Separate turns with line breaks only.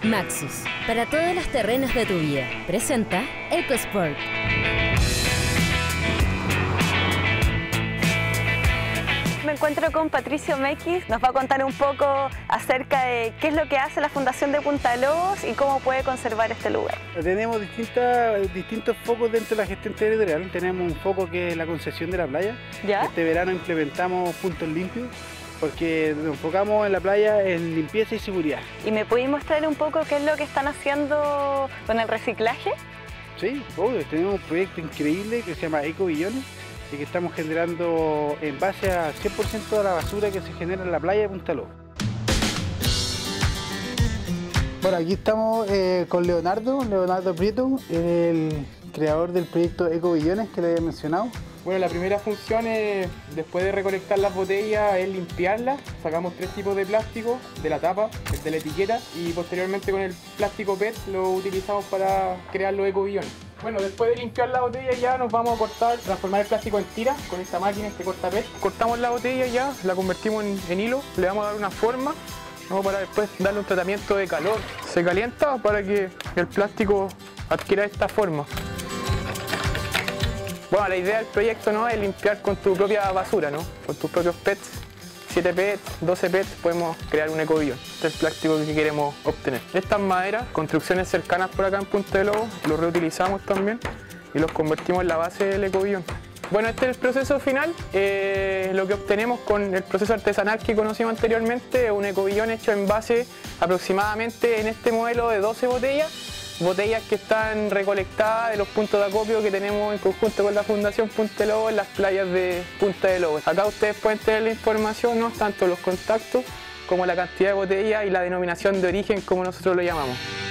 Maxus, para todos los terrenos de tu vida, presenta EcoSport.
Me encuentro con Patricio Mequis, nos va a contar un poco acerca de qué es lo que hace la Fundación de Punta Lobos y cómo puede conservar este lugar.
Tenemos distintos focos dentro de la gestión territorial. Tenemos un foco que es la concesión de la playa.
¿Ya?
Este verano implementamos puntos limpios porque nos enfocamos en la playa en limpieza y seguridad.
¿Y me puedes mostrar un poco qué es lo que están haciendo con el reciclaje?
Sí, obvio, tenemos un proyecto increíble que se llama Ecobillones y que estamos generando en base a 100% de la basura que se genera en la playa de Punta Lobos. Bueno, aquí estamos con Leonardo Prieto, el creador del proyecto Ecobillones que le había mencionado.
Bueno, la primera función es, después de recolectar las botellas, es limpiarlas. Sacamos 3 tipos de plástico, de la tapa, el de la etiqueta, y posteriormente con el plástico PET lo utilizamos para crear los ecobillones. Bueno, después de limpiar la botella ya nos vamos a cortar, transformar el plástico en tira con esta máquina que corta PET. Cortamos la botella ya, la convertimos en hilo, le vamos a dar una forma, para después darle un tratamiento de calor. Se calienta para que el plástico adquiera esta forma. Bueno, la idea del proyecto, ¿no?, es limpiar con tu propia basura, ¿no? Con tus propios PETs, 7 PETs, 12 PETs, podemos crear un ecobillón. Este es el plástico que queremos obtener. Estas maderas, construcciones cercanas por acá en Punta Lobos, los reutilizamos también y los convertimos en la base del ecobillón. Bueno, este es el proceso final. Lo que obtenemos con el proceso artesanal que conocimos anteriormente es un ecobillón hecho en base aproximadamente en este modelo de 12 botellas que están recolectadas de los puntos de acopio que tenemos en conjunto con la Fundación Punta Lobos en las playas de Punta de Lobos. Acá ustedes pueden tener la información, ¿no?, tanto los contactos como la cantidad de botellas y la denominación de origen, como nosotros lo llamamos.